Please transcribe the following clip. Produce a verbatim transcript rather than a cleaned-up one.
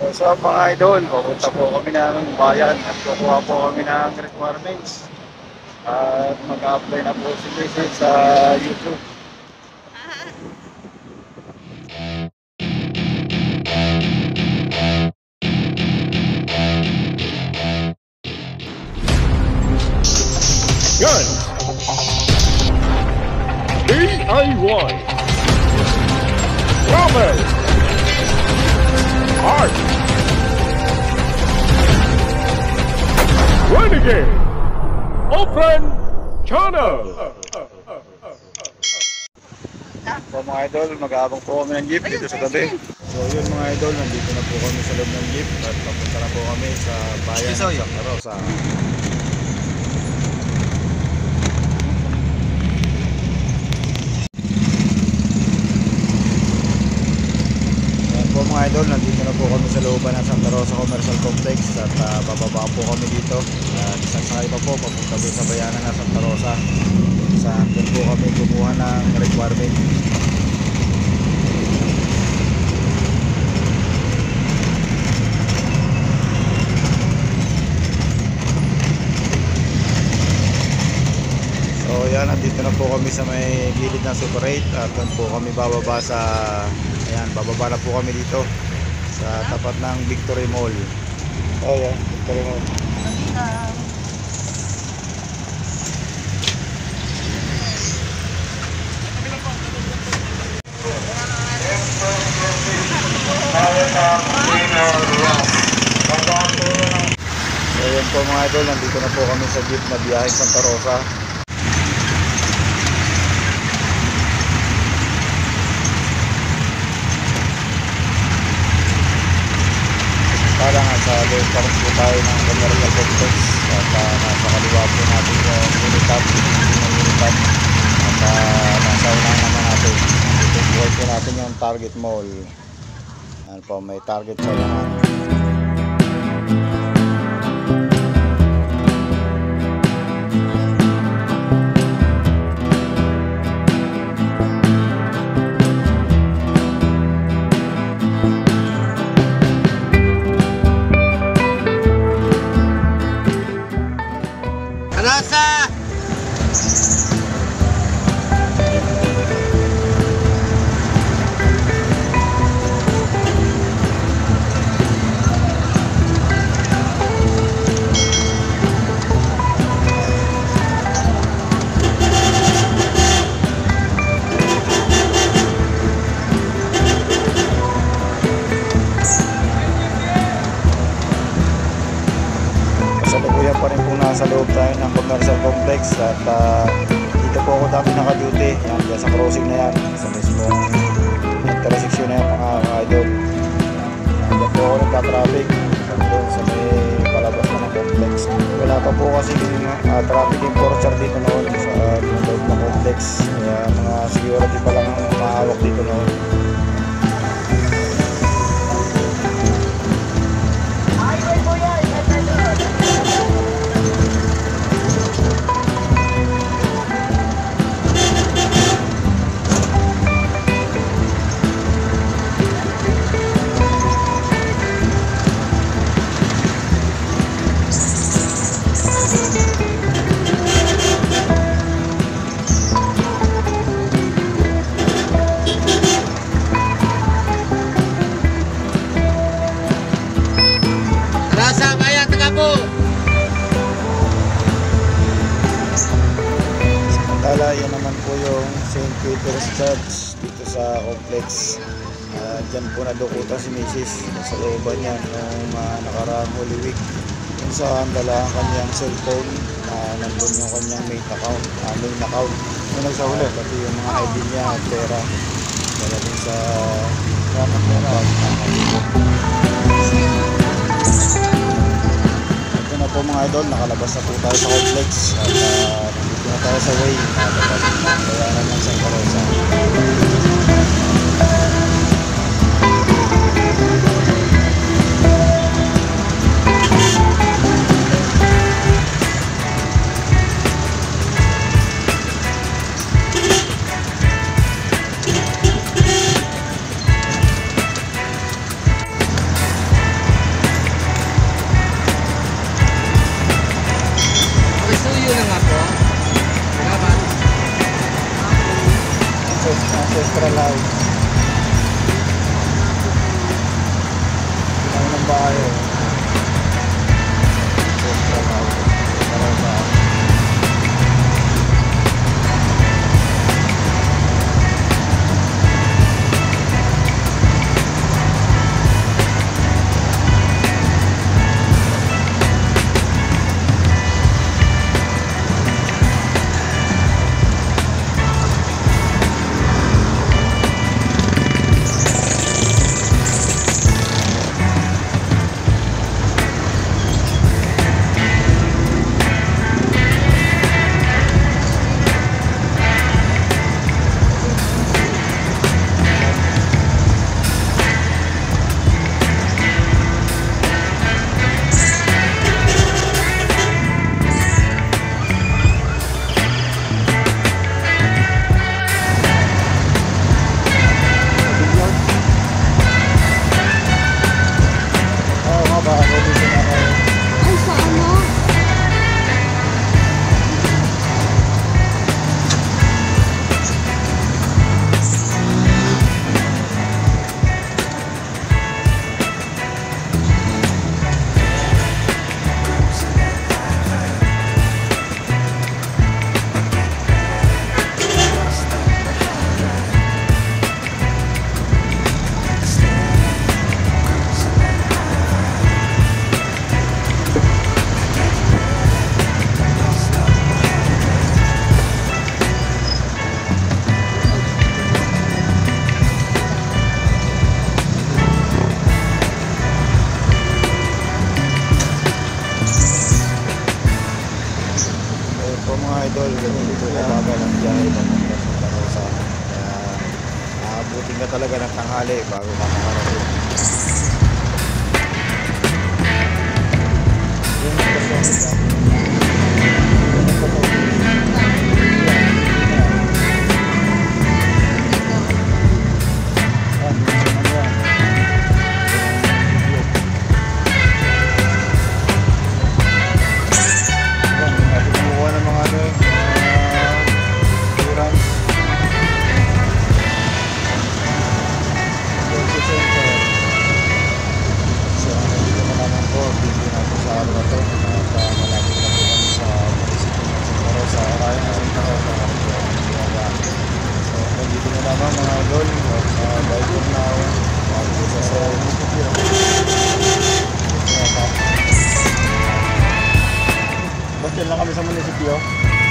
So mga idol, pupunta po kami ng bayan at kukuha po kami ng requirements. At mag-apply na po si Visit sa YouTube. Gun D I Y Rommel Art Renegade Open Channel. So mga idol, mag-aabang po kami ng jeep dito sa tabi. So yun mga idol, nandito na po kami sa loob ng jeep at papunta na po kami sa bayan ng Santa Rosa. Ayan po mga idol, nandito na po kami sa looban ng Santa Rosa Commercial Complex at uh, bababa po kami dito at isang sakay pa po papunta po sa bayanan ng Santa Rosa. Saan doon po kami kumuha ng requirement. So yan, nandito na po kami sa may gilid ng Super eight at doon po kami bababa sa, ayan, bababa na po kami dito sa tapat ng Victory Mall. Oh yan, Victory Mall. So yun po mga idol, nandito na po kami sa jeep na biyaheng Santa Rosa. Para nga sa loob pa rin po tayo ng commercial complex at uh, nasa kaliwa po natin yung Unitab, yung Unitab at uh, nasa unahan naman natin itutuloy po natin yung Target Mall. Yan po, may Target sa unahan. Rasa! Kasalukuyan pa rin po nasa loob tayo ng commercial complex at uh, dito po ako dati naka-duty. Yan, dyan sa crossing na yan, sa mismong intersection na yan mga idol. Dyan po ako nagka-traffic doon sa may palabas na ng complex. Wala pa po kasi uh, traffic enforcer dito noon sa loob ng complex. Kaya mga security pa lang ang mahawak dito noon. Rasa bayan Tegapul. Samantala, yan naman po yung Saint Peter's Church dito sa complex. Uh, dyan po nadukutan si Missus sa looban yan yung uh, nakaraang Holy Week. Kung saan dala ang kanyang cellphone na uh, nandun yung kanyang main account, uh, main account. Yung nagsahuli, pati yung mga I D niya at pera. Dala din sa ramang pera. Ito na po mga idol, nakalabas na po tayo sa complex at uh, nandito na tayo sa way. Kaya naman sa Santa Rosa. Ancestral House. Pinang ng bahay. eh. Ancestral House. Karosa. Oo nga ba, ako dito na ako. Ay, sa ano? Eh, po mga idol, ganito po kabagal ang biyahe papunta sa Tarosa. Kaya aabutin ka talaga ng tanghali bago ka makarating. Yun ang kasama. Yun ang kasama. Ah, dito naman yan. Ayan, hindi natin kumukuha ng mga ano eh, mga clearance. Safety center. So, nandito na naman po, video natin sa araw na to. At uh, malapit na po kami sa munisipyo ng Santa Rosa. Kaya na Santa Rosa. So, nandito na naman mga idol. At uh, bye for now. Bago po sa sa munisipyo. Basta lang kami sa munisipyo.